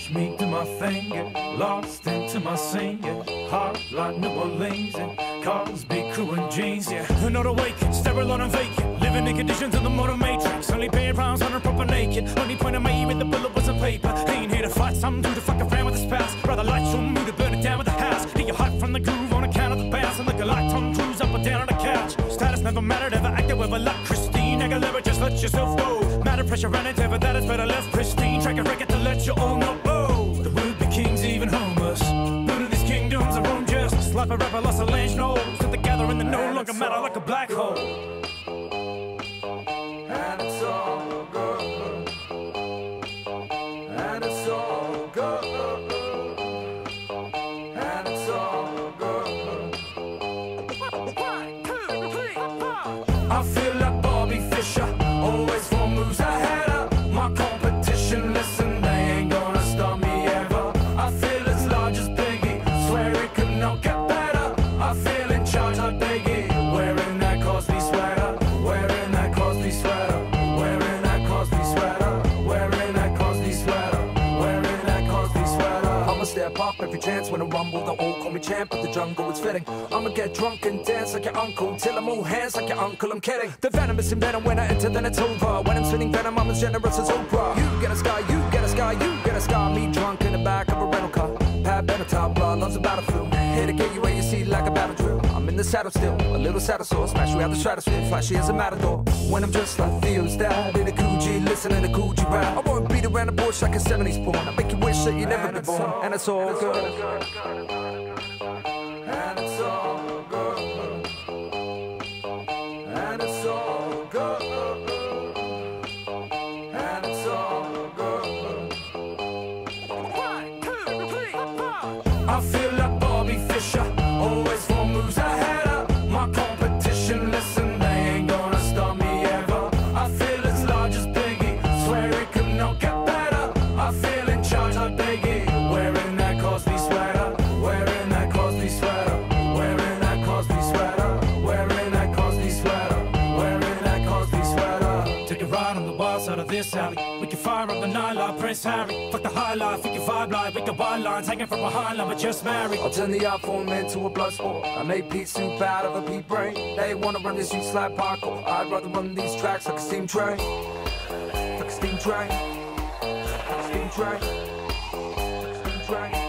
Watch me do my thing, get lost into my scene, yeah. Hot like New Orleans, and cars, big crew and jeans, yeah. They're not awake, sterile and vacant, living in conditions of the modern matrix. Only paying rounds when I'm proper naked. Only point I made with the bullet was on paper. Ain't here to fight some dude to fuck around with his past. Rather light some mood to burn it down with the house. Get you hot from the groove on account of the bass. And look a like Tom Cruise up and down on the couch. Status never mattered, ever acted with a like Christine Aguilera, just let yourself go. Matter pressure and endeavor, that is better left pristine. Track a record to let you all know. Oh, the would-be kings, even homeless. Buddha these kingdoms are own justice. Like a rapper lost a lynch nose. That the gathering that no longer matter like a black hole. And it's all good. And it's all good. And it's all good. I feel like Bobby Fischer, always four moves ahead of my competition. Listen, they ain't gonna stop me ever. I feel as large as Biggie, swear it could not get better. I feel in charge like Biggie, wearing that Cosby sweater, wearing that Cosby sweater, wearing that Cosby sweater, wearing that Cosby sweater, wearing that Cosby sweater. I'ma step up every chance when I rumble. The old call me champ, but the jungle is fitting. I'ma get drunk and dance like your uncle till I move hands like your uncle. I'm kidding. The venomous in venom when I enter, then it's over. When I'm spinning venom, I'm as generous as Oprah. You get a sky, you get a sky, you get a sky. Me drunk in the back of a rental car. Pat Benatar, blood loves a battlefield. Here to get you where you see like a battle drill. I'm in the saddle still, a little saddle sore. Smash you out the stratosphere, flashy as a matador. When I'm just like Theo's dad in a Coogee, listening to Coogee rap. I won't beat around the bush like a 70s porn. I make you wish that you'd never been born. And it's all good. And it's all good. And it's all good. And it's all good. I feel like Bobby Fischer, always four moves ahead of my competition. Listen, they ain't gonna stop me ever. I feel as large as Biggie, swear it could not get better. I feel in charge like Biggie, wearing that Cosby sweater, wearing that Cosby sweater, wearing that Cosby sweater, wearing that Cosby sweater, wearing that Cosby sweater. Take a ride on the wild side of this alley. We can fire up the night like Prince Harry. Fuck the high life, we can vibe like we can wild lines hanging from behind like we're just married. I'll turn the art form into a blood sport. I made Pete soup out of a pea brain. They wanna run this streets like parkour. I'd rather run these tracks like a steam train. Like a steam train. Like a steam train. Like a steam train.